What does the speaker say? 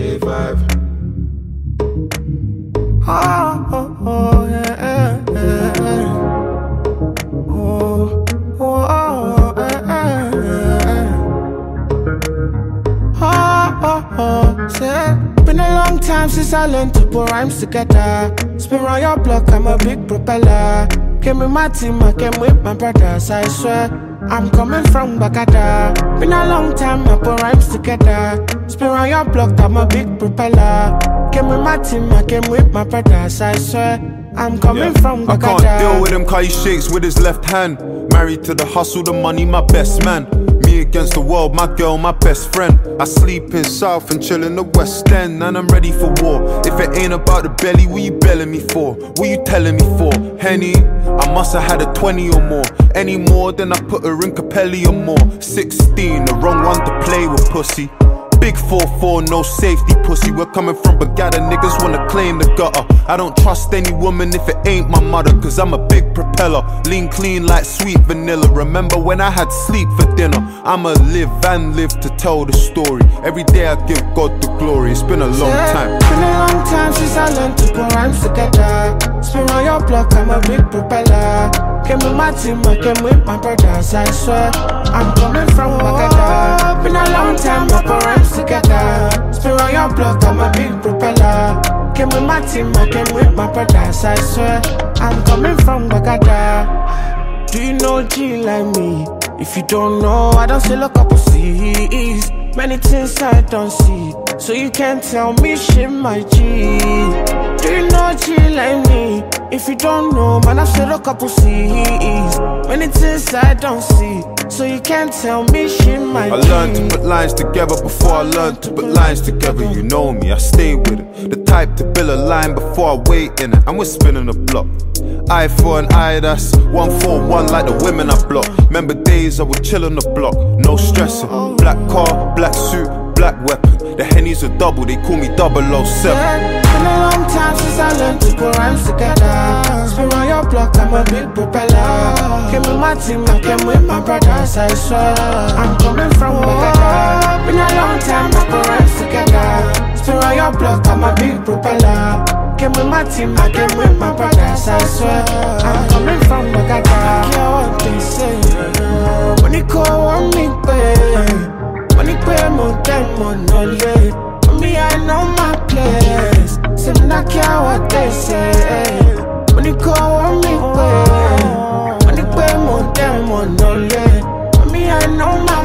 JAE5. Oh, oh, oh, yeah, yeah. Oh, oh, yeah, yeah. Oh, said, been a long time since I learned to put rhymes together. Spin around your block, I'm a big propeller. Came with my team, I came with my brothers, I swear. I'm coming from Gbagada. Been a long time, I put rhymes together. Spin around your block, I'm a big propeller. Came with my team, I came with my brothers, I swear. I'm coming from Gbagada. I can't deal with him cause he shakes with his left hand. Married to the hustle, the money, my best man. Me against the world, my girl, my best friend. I sleep in South and chill in the West End, and I'm ready for war. If it ain't about the belly, what you belling me for? What you telling me for? Henny, I must have had a 20 or more. Any more than I put her in Capelli or more. 16, the wrong one to play with, pussy. Big 4-4, no safety, pussy. We're coming from Gbagada, niggas wanna claim the gutter. I don't trust any woman if it ain't my mother, cause I'm a big propeller. Lean clean like sweet vanilla. Remember when I had sleep for dinner? I'ma live and live to tell the story. Every day I give God the glory. It's been a long time. Been a long time since I learned to put rhymes together. Spin around your block, I'm a big propeller. Came with my team, I came with my brothers, I swear. I'm coming from Gbagada. Been a long time, I put rhymes together. Spin around your block, I'm a big propeller. Came with my team, I came with my brothers, I swear. I'm coming from Gbagada. Do you know G like me? If you don't know, I don't still a couple C's. Many things I don't see, so you can't tell me shit, my G. Do you know G like me? If you don't know, man, I've said a couple C's. Many things I don't see, so you can't tell me shit, my G. I learned to put lines together before I learned to put lines together. You know me, I stay with it. The type to build a line before I wait in it. And we're spinning the block. Eye for an eye, that's 1 for 1 like the women I block. Remember days I would chill on the block, no stressing. Black car, black suit, black weapon. The Henny's a double, they call me 007. Been a long time since I learned to put rhymes together. Spin around your block, I'm a big propeller. Came with my team, I came with my brothers, I swear. I'm coming from Gbagada. Been a long time, I put rhymes together. Spin around your block, I'm a big propeller. Came with my team, I came with my brothers, I swear. I'm coming from Gbagada. I care what they say. When you call on me, babe. When you pay more than money, me, I know my place. Say me not care what they say. When you call on me, babe. When you pay more than money, me, I know my